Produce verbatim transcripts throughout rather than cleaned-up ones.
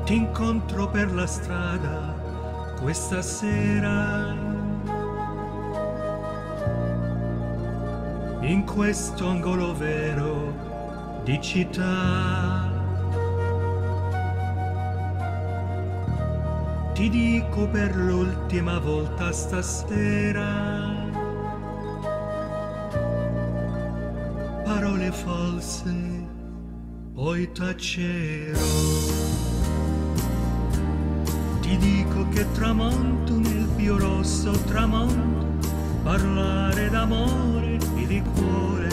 ti incontro per la strada questa sera, in questo angolo vero di città. Ti dico per l'ultima volta stasera parole false, poi tacerò. Ti dico che tramonto nel più rosso tramonto, parlare d'amore e di cuore.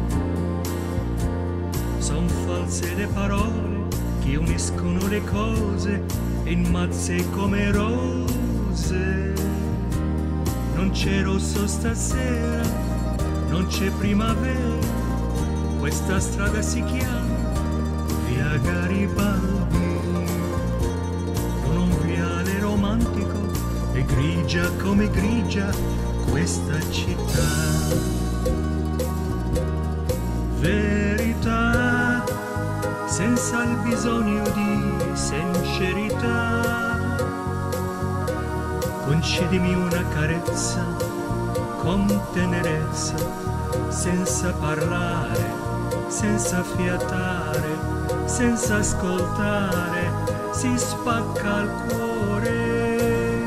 Son false le parole che uniscono le cose in mazze come rose. Non c'è rosso stasera, non c'è primavera, questa strada si chiama Via Garibaldi. Non un viale romantico, è grigia come grigia questa città. Verità senza il bisogno di sincerità, concedimi una carezza con tenerezza, senza parlare, senza fiatare, senza ascoltare, si spacca il cuore.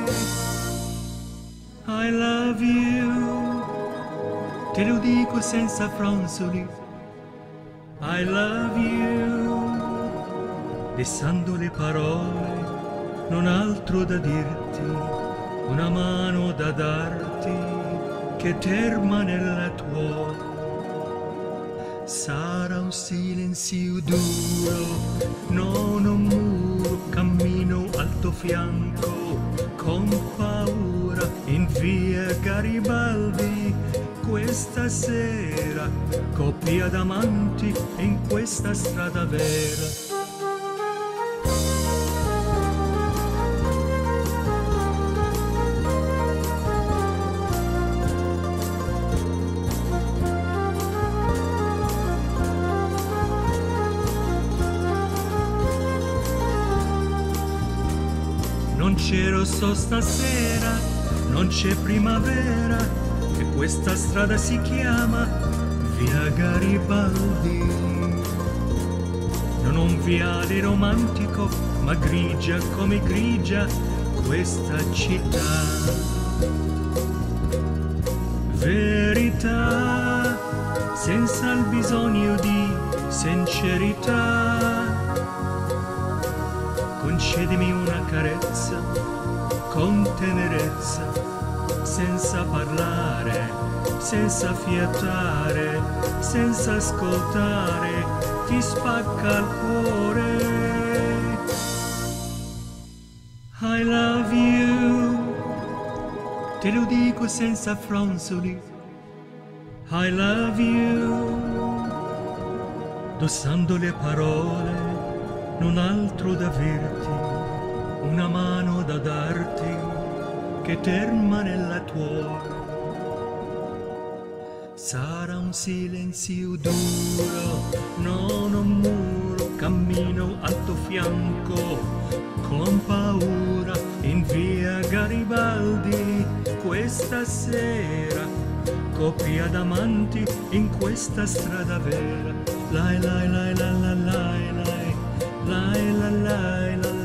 I love you, te lo dico senza fronzoli. I love you, dessando le parole, non altro da dirti, una mano da darti che terma nella tua. Sarà un silenzio duro, non un muro, cammino al tuo fianco con paura in via Garibaldi. Questa sera, coppia d'amanti in questa strada vera. Non c'è rosso stasera, non c'è primavera, e questa strada si chiama Via Garibaldi. Non un viale romantico, ma grigia come grigia questa città. Verità senza il bisogno di sincerità, concedimi una carezza con tenerezza, senza parlare, senza fiatare, senza ascoltare, ti spacca il cuore. I love you, te lo dico senza fronzoli. I love you, dossando le parole, non altro da dirti, una mano da darti che terma nella tua. Sarà un silenzio duro, non un muro, cammino al tuo fianco con paura in via Garibaldi. Questa sera, coppia d'amanti in questa strada vera. Lai lai lai lai lai lai lai lai lai lai.